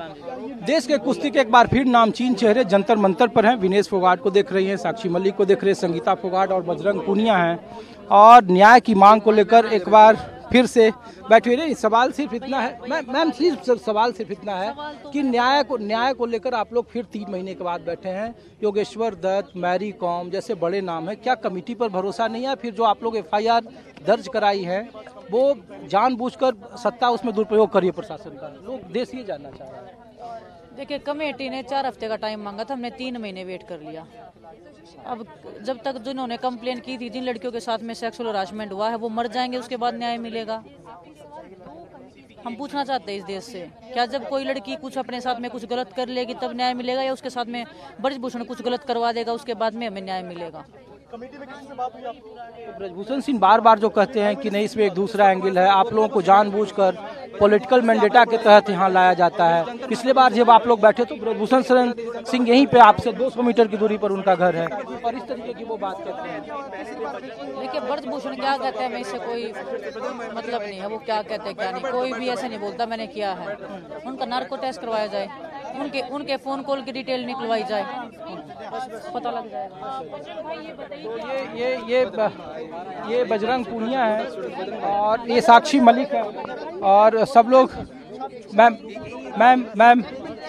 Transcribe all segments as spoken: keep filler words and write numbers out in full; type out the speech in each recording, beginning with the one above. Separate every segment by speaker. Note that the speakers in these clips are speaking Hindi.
Speaker 1: देश के कुश्ती के एक बार फिर नामचीन चेहरे जंतर मंतर पर हैं। विनेश फोगाट को देख रही हैं, साक्षी मलिक को देख रहे हैं, संगीता फोगाट और बजरंग पूनिया हैं और न्याय की मांग को लेकर एक बार फिर से बैठे हुए। सवाल सिर्फ इतना है मैम मैम सिर्फ सवाल सिर्फ इतना है कि न्याय को न्याय को लेकर आप लोग फिर तीन महीने के बाद बैठे हैं। योगेश्वर दत्त, मैरी कॉम जैसे बड़े नाम है, क्या कमेटी पर भरोसा नहीं है? फिर जो आप लोग एफ आई आर दर्ज कराई है वो जानबूझकर सत्ता उसमें दुरुपयोग करिए प्रशासन का, लोग देश ये जानना चाह रहे हैं।
Speaker 2: देखिए, कमेटी ने चार हफ्ते का टाइम मांगा था, हमने तीन महीने वेट कर लिया। अब जब तक जिन्होंने कंप्लेन की थी, जिन लड़कियों के साथ में सेक्सुअल हरासमेंट हुआ है, वो मर जाएंगे, उसके बाद न्याय मिलेगा। हम पूछना चाहते हैं इस देश से, क्या जब कोई लड़की कुछ अपने साथ में कुछ गलत कर लेगी तब न्याय मिलेगा, या उसके साथ में ब्रजभूषण कुछ गलत करवा देगा उसके बाद में हमें न्याय मिलेगा?
Speaker 1: कमेटी में किसी से बात हुई आपकी? तो ब्रजभूषण सिंह बार बार जो कहते हैं कि नहीं, इसमें एक दूसरा एंगल है, आप लोगों को जानबूझकर पॉलिटिकल मैंडेटा के तहत यहाँ लाया जाता है। पिछले बार जब आप लोग बैठे तो ब्रजभूषण शरण सिंह यहीं पे आपसे दो सौ मीटर की दूरी पर उनका घर है और इस तरीके की वो बात कहते हैं।
Speaker 2: देखिए, ब्रजभूषण क्या कहते हैं, मैं इससे कोई मतलब नहीं है, वो क्या कहते हैं क्या नहीं, कोई भी ऐसे नहीं बोलता मैंने किया है। उनका नार्को टेस्ट करवाया जाए, उनके उनके फोन कॉल की डिटेल निकलवाई जाए, पता लग जाएगा।
Speaker 1: तो ये ये ये ये बजरंग पूनिया है और ये साक्षी मलिक है और सब लोग। मैम मैम मैम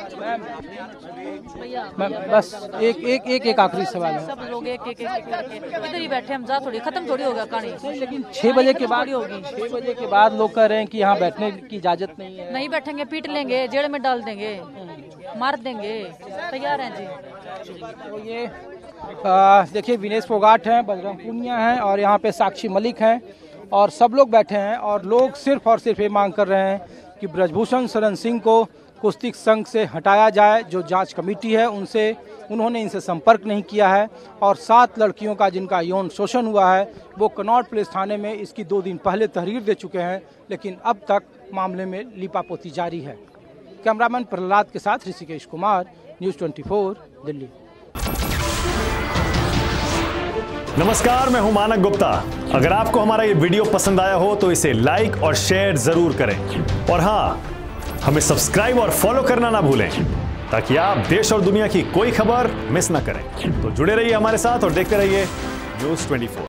Speaker 1: मैम बस एक एक एक एक आखिरी सवाल है।
Speaker 2: सब लोग एक एक एक करके इधर ही बैठे, हम जा थोड़ी खत्म थोड़ी हो गया कहानी।
Speaker 1: नहीं, लेकिन छह बजे के बाद होगी, छह बजे के बाद लोग कह रहे हैं कि यहाँ बैठने की इजाजत नहीं है।
Speaker 2: नहीं बैठेंगे, पीट लेंगे, जेल में डाल देंगे, मार देंगे, तैयार हैं जी।
Speaker 1: तो ये देखिए, विनेश फोगाट हैं, बजरंग पूनिया हैं और यहाँ पे साक्षी मलिक हैं और सब लोग बैठे हैं और लोग सिर्फ और सिर्फ ये मांग कर रहे हैं कि ब्रजभूषण शरण सिंह को कुश्ती संघ से हटाया जाए। जो जांच कमेटी है उनसे उन्होंने इनसे संपर्क नहीं किया है और सात लड़कियों का जिनका यौन शोषण हुआ है वो कनॉट प्लेस थाने में इसकी दो दिन पहले तहरीर दे चुके हैं, लेकिन अब तक मामले में लीपापोती जारी है। कैमरामैन प्रहलाद के साथ ऋषिकेश कुमार, न्यूज़ चौबीस दिल्ली।
Speaker 3: नमस्कार, मैं हूं मानक गुप्ता। अगर आपको हमारा ये वीडियो पसंद आया हो तो इसे लाइक और शेयर जरूर करें और हाँ, हमें सब्सक्राइब और फॉलो करना ना भूलें ताकि आप देश और दुनिया की कोई खबर मिस ना करें। तो जुड़े रहिए हमारे साथ और देखते रहिए न्यूज़ चौबीस।